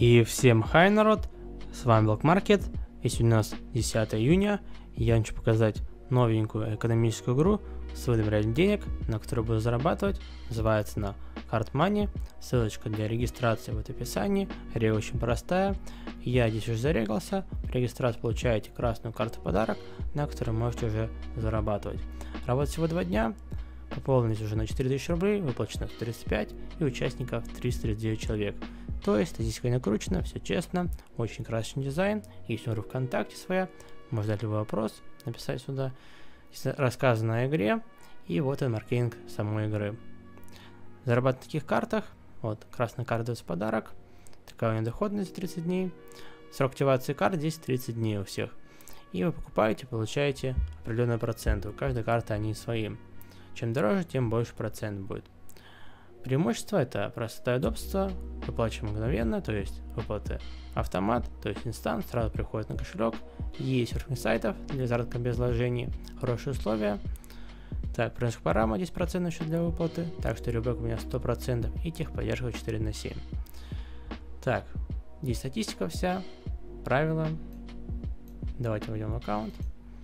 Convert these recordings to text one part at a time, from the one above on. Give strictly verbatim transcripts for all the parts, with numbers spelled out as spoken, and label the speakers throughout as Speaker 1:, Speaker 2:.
Speaker 1: И всем хай, народ, с вами Black Market, и сегодня у нас десятое июня, и я хочу показать новенькую экономическую игру с выдом реальных денег, на которую буду зарабатывать. Называется она Card Money, ссылочка для регистрации в описании, игра очень простая. Я здесь уже зарегался, при регистрации получаете красную карту подарок, на которой можете уже зарабатывать. Работать всего два дня, пополнились уже на четыре тысячи рублей, выплачено сто тридцать пять, и участников триста тридцать девять человек. То есть статистика не накручена, все честно, очень красочный дизайн, есть у ВКонтакте своя, можно задать любой вопрос, написать сюда, рассказано о игре, и вот и маркетинг самой игры. Зарабатывать на таких картах, вот, красная карта дается в подарок, такая у нее доходность тридцать дней, срок активации карт здесь тридцать дней у всех, и вы покупаете, получаете определенный процент, у каждой карты они свои, чем дороже, тем больше процент будет. Преимущество — это простота и удобство, выплачиваем мгновенно, то есть выплаты автомат, то есть инстант, сразу приходит на кошелек, есть серфинг сайтов для заработка без вложений, хорошие условия. Так, программа десять процентов еще для выплаты, так что ребек у меня сто процентов и техподдержка четыре на семь. Так, здесь статистика вся, правила. Давайте войдем в аккаунт.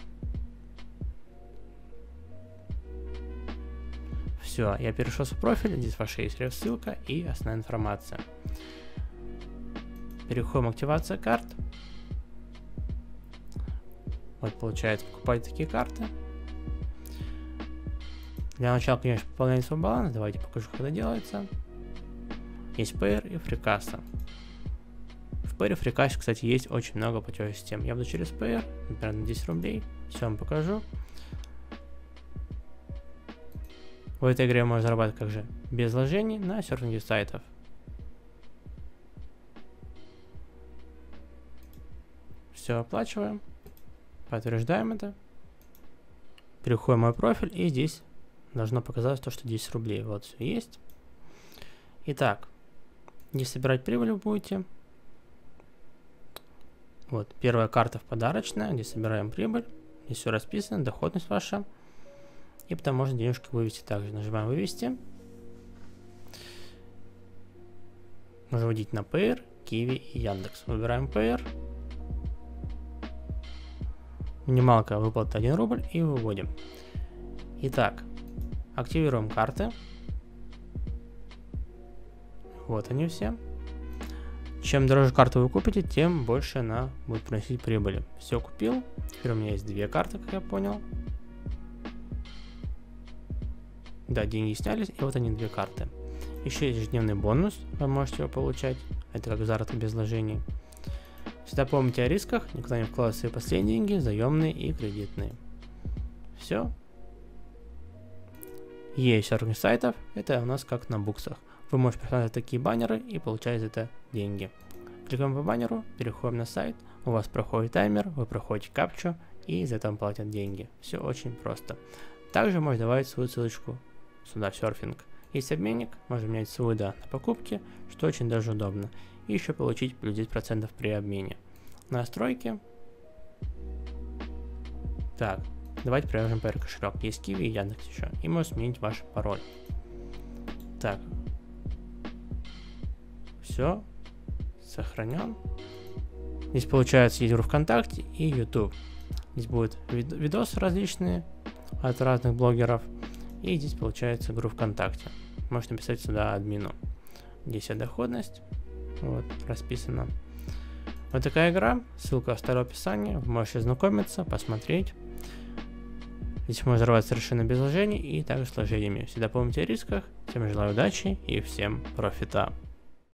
Speaker 1: Все, я перешел в профиль, здесь ваша есть ссылка и основная информация. Переходим в активацию карт. Вот получается, покупайте такие карты. Для начала, конечно, пополняйте свой баланс. Давайте покажу, как это делается. Есть Payer и FreeCassa. В Payer и FreeCassa, кстати, есть очень много платежных систем. Я буду через Payer, например, на десять рублей. Все вам покажу. В этой игре можно зарабатывать как же без вложений на серфинге сайтов. Все оплачиваем, подтверждаем это, переходим в мой профиль, и здесь должно показаться то, что десять рублей. Вот все есть. Итак, здесь собирать прибыль вы будете. Вот первая карта в подарочная, где собираем прибыль. Здесь все расписано, доходность ваша. И потом можно денежку вывести также. Нажимаем вывести. Можно вводить на Payer, Kiwi и Яндекс. Выбираем Payer. Минималка выплата один рубль и выводим. Итак, активируем карты. Вот они все. Чем дороже карту вы купите, тем больше она будет приносить прибыли. Все купил. Теперь у меня есть две карты, как я понял. Да, деньги снялись, и вот они, две карты. Еще есть ежедневный бонус, вы можете его получать. Это как заработок без вложений. Всегда помните о рисках, никогда не вкладывайте свои последние деньги, заемные и кредитные. Все. Есть серфинг сайтов, это у нас как на буксах. Вы можете просматривать такие баннеры и получать за это деньги. Кликаем по баннеру, переходим на сайт, у вас проходит таймер, вы проходите капчу, и за это вам платят деньги. Все очень просто. Также можно добавить свою ссылочку сюда в серфинг. Есть обменник, можно менять свой да на покупки, что очень даже удобно. И еще получить плюс десять процентов при обмене. Настройки. Так, давайте проверим Payer кошелек. Есть Kiwi и Яндекс еще. И можно сменить ваш пароль. Так. Все. Сохранен. Здесь получается есть группа ВКонтакте и YouTube. Здесь будут вид видосы различные от разных блогеров. И здесь получается группа ВКонтакте. Можете написать сюда админу. Здесь доходность. Вот, расписано. Вот такая игра. Ссылка оставлю в описании. Вы можете ознакомиться, посмотреть. Здесь можно зарабатывать совершенно без вложений и также с вложениями. Всегда помните о рисках. Всем желаю удачи и всем профита.